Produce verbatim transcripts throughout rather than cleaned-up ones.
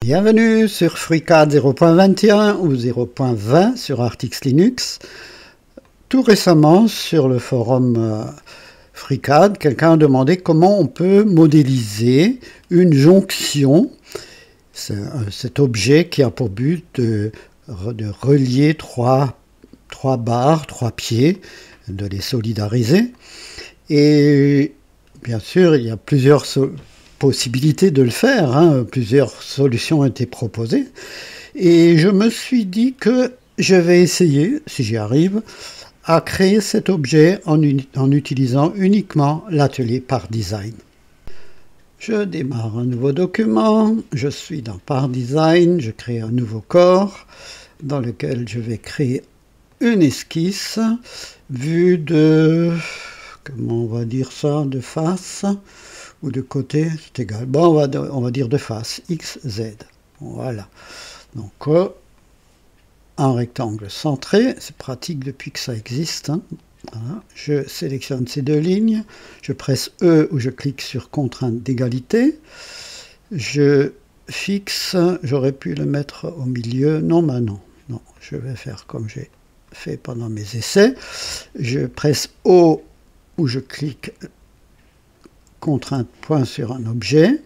Bienvenue sur FreeCAD zéro point vingt et un ou zéro point vingt sur Artix Linux. Tout récemment, sur le forum euh, FreeCAD, quelqu'un a demandé comment on peut modéliser une jonction. C'est euh, cet objet qui a pour but de, de relier trois, trois barres, trois pieds, de les solidariser. Et bien sûr, il y a plusieurs so possibilités de le faire, hein. Plusieurs solutions ont été proposées. Et je me suis dit que je vais essayer, si j'y arrive, à créer cet objet en, en utilisant uniquement l'atelier Part Design. Je démarre un nouveau document, je suis dans Part Design, je crée un nouveau corps dans lequel je vais créer une esquisse vue de, comment on va dire ça, de face ou de côté, c'est égal. Bon, on va, on va dire de face, X, Z. Voilà. Donc, euh, un rectangle centré, c'est pratique depuis que ça existe. Hein. Voilà. Je sélectionne ces deux lignes, je presse E ou je clique sur contrainte d'égalité. Je fixe, j'aurais pu le mettre au milieu, non, maintenant, non, je vais faire comme j'ai fait pendant mes essais. Je presse O ou je clique contrainte point sur un objet.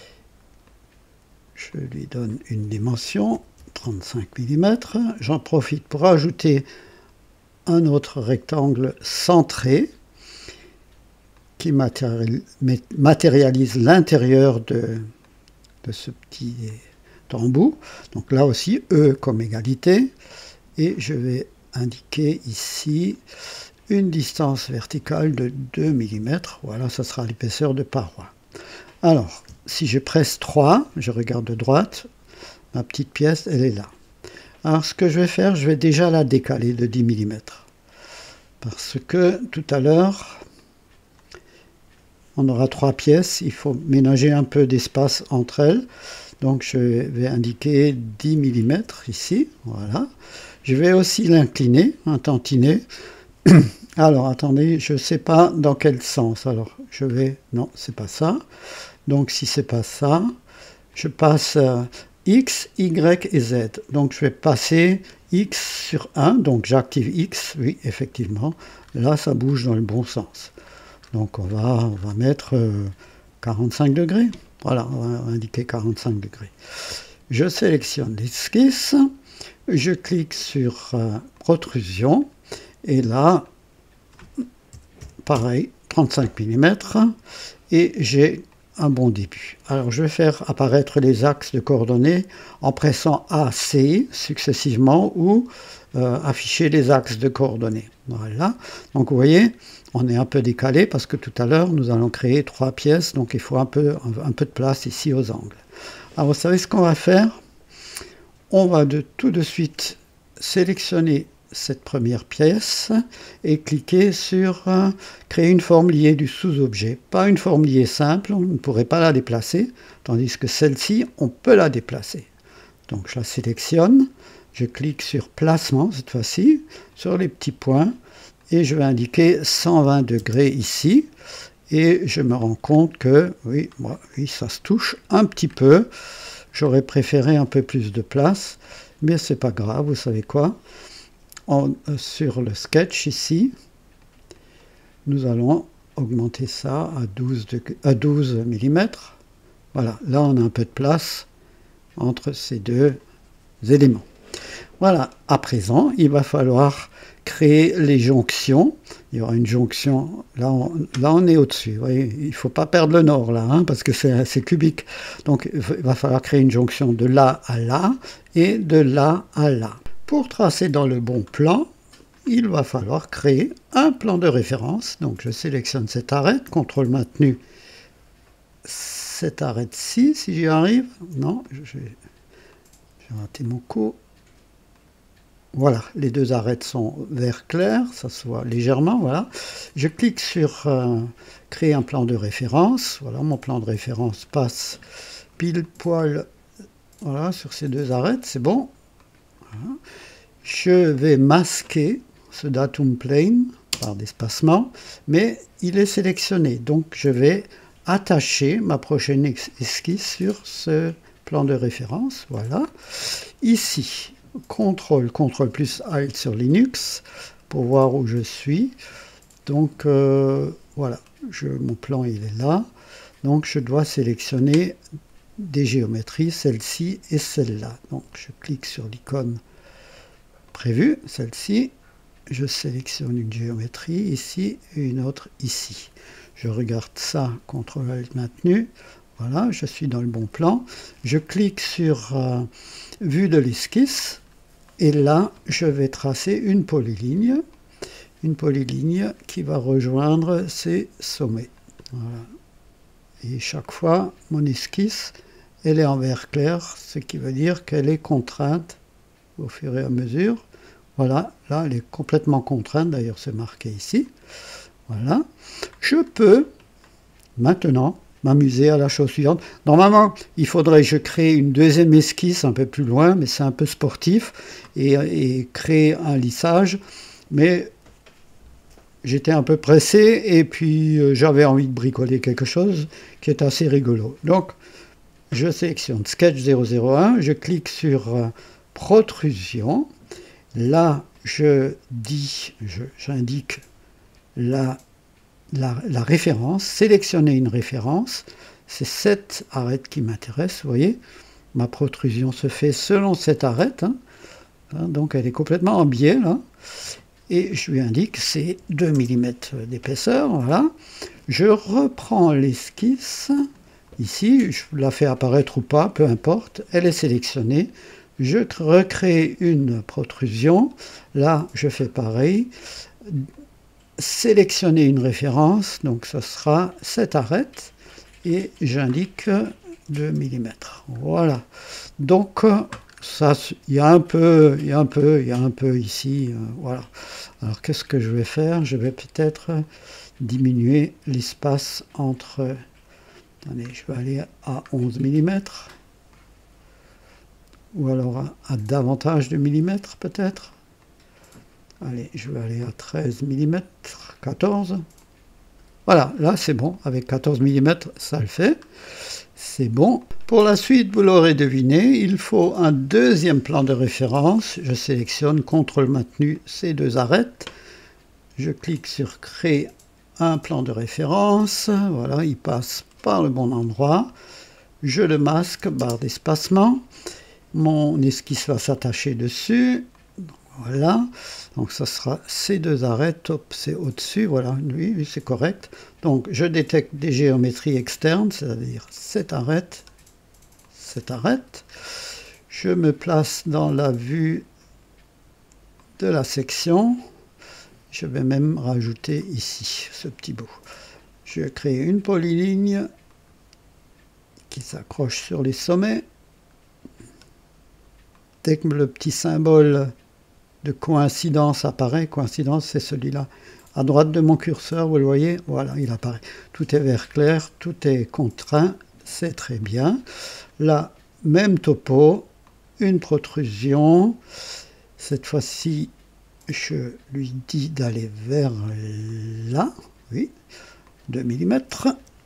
Je lui donne une dimension, trente-cinq millimètres. J'en profite pour ajouter un autre rectangle centré qui matérialise l'intérieur de, de ce petit embout. Donc là aussi, E comme égalité. Et je vais indiquer ici une distance verticale de deux millimètres. Voilà, ça sera l'épaisseur de paroi. Alors, si je presse trois, je regarde de droite, ma petite pièce, elle est là. Alors, ce que je vais faire, je vais déjà la décaler de dix millimètres. Parce que, tout à l'heure, on aura trois pièces, il faut ménager un peu d'espace entre elles. Donc, je vais indiquer dix millimètres ici, voilà. Je vais aussi l'incliner, un tantinet. Alors, attendez, je ne sais pas dans quel sens. Alors, je vais... Non, c'est pas ça. Donc, si c'est pas ça, je passe euh, X, Y et Z. Donc, je vais passer X sur un. Donc, j'active X. Oui, effectivement. Là, ça bouge dans le bon sens. Donc, on va, on va mettre euh, quarante-cinq degrés. Voilà, on va indiquer quarante-cinq degrés. Je sélectionne l'esquisse. Je clique sur euh, protrusion. Et là, pareil, trente-cinq millimètres, et j'ai un bon début. Alors, je vais faire apparaître les axes de coordonnées en pressant A, C successivement, ou euh, afficher les axes de coordonnées. Voilà. Donc, vous voyez, on est un peu décalé parce que tout à l'heure, nous allons créer trois pièces, donc il faut un peu, un, un peu de place ici aux angles. Alors, vous savez ce qu'on va faire? On va de, tout de suite sélectionner cette première pièce et cliquer sur euh, créer une forme liée du sous-objet. Pas une forme liée simple, on ne pourrait pas la déplacer, tandis que celle-ci, on peut la déplacer. Donc je la sélectionne, je clique sur placement cette fois-ci, sur les petits points, et je vais indiquer cent vingt degrés ici, et je me rends compte que, oui, moi, oui, ça se touche un petit peu, j'aurais préféré un peu plus de place, mais c'est pas grave, vous savez quoi? On, euh, sur le sketch ici, nous allons augmenter ça à douze, à douze millimètres. Voilà, là on a un peu de place entre ces deux éléments. Voilà, à présent, il va falloir créer les jonctions. Il y aura une jonction, là on, là on est au-dessus. Il ne faut pas perdre le nord là, hein, parce que c'est cubique. Donc il va falloir créer une jonction de là à là et de là à là. Pour tracer dans le bon plan, il va falloir créer un plan de référence. Donc je sélectionne cette arête, contrôle maintenu, cette arête-ci, si j'y arrive. Non, j'ai raté mon coup. Voilà, les deux arêtes sont vert clair, ça se voit légèrement, voilà. Je clique sur euh, créer un plan de référence. Voilà, mon plan de référence passe pile poil, voilà, sur ces deux arêtes, c'est bon. Voilà. Je vais masquer ce datum plane par d'espacement, mais il est sélectionné. Donc je vais attacher ma prochaine esquisse sur ce plan de référence, voilà. Ici, contrôle, contrôle plus Alt sur Linux, pour voir où je suis. Donc, euh, voilà, je, mon plan, il est là. Donc, je dois sélectionner des géométries, celle-ci et celle-là. Donc, je clique sur l'icône prévue, celle-ci. Je sélectionne une géométrie ici et une autre ici. Je regarde ça, contrôle Alt maintenu. Voilà, je suis dans le bon plan. Je clique sur euh, vue de l'esquisse. Et là, je vais tracer une polyligne. Une polyligne qui va rejoindre ces sommets. Voilà. Et chaque fois, mon esquisse, elle est en vert clair, ce qui veut dire qu'elle est contrainte au fur et à mesure. Voilà, là, elle est complètement contrainte, d'ailleurs, c'est marqué ici. Voilà. Je peux maintenant m'amuser à la chose suivante. Normalement, il faudrait que je crée une deuxième esquisse un peu plus loin, mais c'est un peu sportif, et, et créer un lissage. Mais j'étais un peu pressé, et puis euh, j'avais envie de bricoler quelque chose qui est assez rigolo. Donc, je sélectionne Sketch zéro zéro un, je clique sur euh, protrusion. Là, je dis, j'indique la La, la référence, sélectionner une référence, c'est cette arête qui m'intéresse, vous voyez, ma protrusion se fait selon cette arête, hein, hein, donc elle est complètement en biais, là, et je lui indique c'est deux millimètres d'épaisseur, voilà, je reprends l'esquisse, ici, je la fais apparaître ou pas, peu importe, elle est sélectionnée, je recrée une protrusion, là, je fais pareil, sélectionner une référence, donc ce sera cette arête, et j'indique deux millimètres. Voilà. Donc, ça, il y a un peu, il y a un peu, il y a un peu ici, euh, voilà. Alors, qu'est-ce que je vais faire? Je vais peut-être diminuer l'espace entre, attendez, je vais aller à onze millimètres, ou alors à, à davantage de millimètres, peut-être. Allez, je vais aller à treize millimètres, quatorze. Voilà, là c'est bon, avec quatorze millimètres, ça le fait. C'est bon. Pour la suite, vous l'aurez deviné, il faut un deuxième plan de référence. Je sélectionne, contrôle maintenu, ces deux arêtes. Je clique sur créer un plan de référence. Voilà, il passe par le bon endroit. Je le masque, barre d'espacement. Mon esquisse va s'attacher dessus. Voilà, donc ça sera ces deux arêtes, hop, c'est au-dessus, voilà, lui, lui c'est correct. Donc je détecte des géométries externes, c'est-à-dire cette arête, cette arête. Je me place dans la vue de la section. Je vais même rajouter ici ce petit bout. Je crée une polyligne qui s'accroche sur les sommets. Dès que le petit symbole de coïncidence apparaît, coïncidence c'est celui-là, à droite de mon curseur, vous le voyez, voilà, il apparaît. Tout est vert clair, tout est contraint, c'est très bien. Là, même topo, une protrusion, cette fois-ci, je lui dis d'aller vers là, oui, deux millimètres,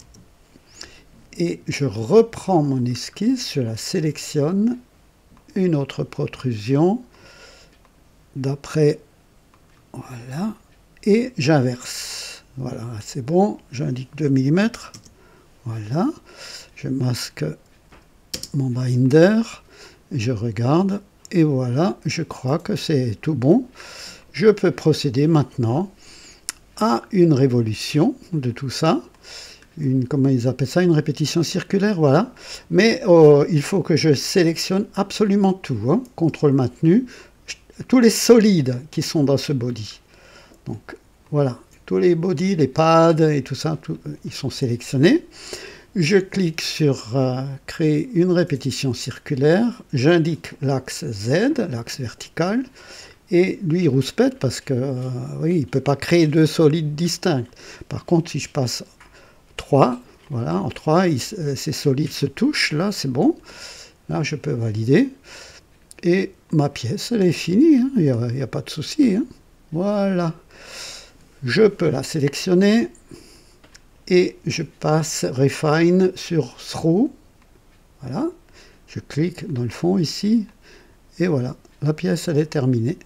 et je reprends mon esquisse, je la sélectionne, une autre protrusion, d'après, voilà, et j'inverse. Voilà, c'est bon, j'indique deux millimètres. Voilà, je masque mon binder, je regarde, et voilà, je crois que c'est tout bon. Je peux procéder maintenant à une révolution de tout ça. Une, comment ils appellent ça, une répétition circulaire, voilà. Mais oh, il faut que je sélectionne absolument tout, hein, contrôle maintenu, tous les solides qui sont dans ce body. Donc voilà, tous les bodies, les pads et tout ça, tout, ils sont sélectionnés. Je clique sur euh, créer une répétition circulaire, j'indique l'axe Z, l'axe vertical, et lui il rouspète parce que euh, oui, il ne peut pas créer deux solides distincts. Par contre, si je passe trois, voilà, en trois, il, ces solides se touchent, là c'est bon, là je peux valider. Et ma pièce, elle est finie, il n'y a, a pas de souci. Hein. Voilà. Je peux la sélectionner et je passe Refine sur Through. Voilà. Je clique dans le fond ici, et voilà, la pièce elle est terminée.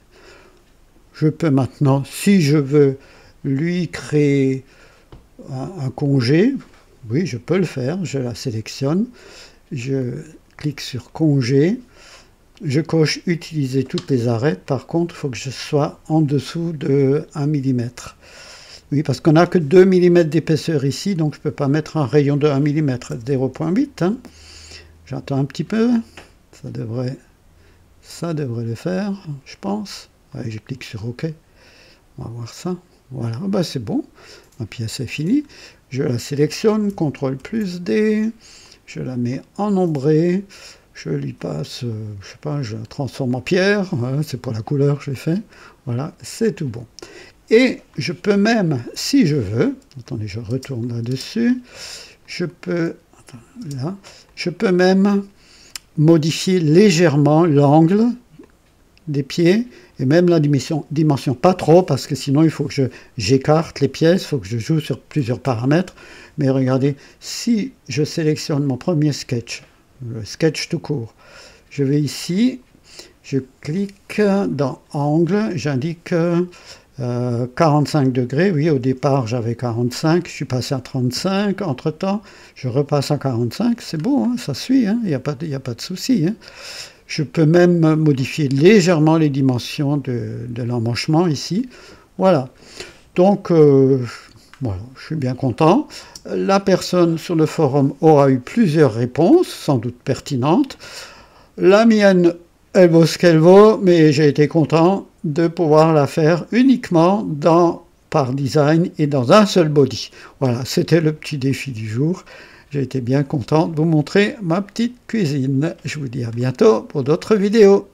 Je peux maintenant, si je veux, lui créer un, un congé. Oui, je peux le faire, je la sélectionne, je clique sur congé, je coche utiliser toutes les arêtes. Par contre, il faut que je sois en dessous de un millimètre. Oui, parce qu'on n'a que deux millimètres d'épaisseur ici, donc je ne peux pas mettre un rayon de un millimètre, zéro virgule huit. Hein. J'attends un petit peu, ça devrait, ça devrait le faire, je pense. Allez, je clique sur OK, on va voir ça. Voilà, ben c'est bon, ma pièce est finie. Je la sélectionne, contrôle plus D, je la mets en ombré, je lui passe, euh, je sais pas, je la transforme en pierre, voilà, c'est pour la couleur que j'ai fait. Voilà, c'est tout bon. Et je peux même, si je veux, attendez, je retourne là-dessus, je peux, attends, là, je peux même modifier légèrement l'angle des pieds et même la dimension, dimension, pas trop, parce que sinon il faut que j'écarte les pièces, il faut que je joue sur plusieurs paramètres. Mais regardez, si je sélectionne mon premier sketch, le sketch tout court, je vais ici, je clique dans angle, j'indique euh, quarante-cinq degrés. Oui, au départ j'avais quarante-cinq, je suis passé à trente-cinq, entre temps je repasse à quarante-cinq, c'est beau, hein, ça suit, il n'y a pas de, y a pas de souci. Hein. Je peux même modifier légèrement les dimensions de, de l'emmanchement ici. Voilà. Donc, euh, voilà, je suis bien content. La personne sur le forum aura eu plusieurs réponses, sans doute pertinentes. La mienne, elle vaut ce qu'elle vaut, mais j'ai été content de pouvoir la faire uniquement dans Par Design et dans un seul body. Voilà, c'était le petit défi du jour. J'ai été bien content de vous montrer ma petite cuisine. Je vous dis à bientôt pour d'autres vidéos.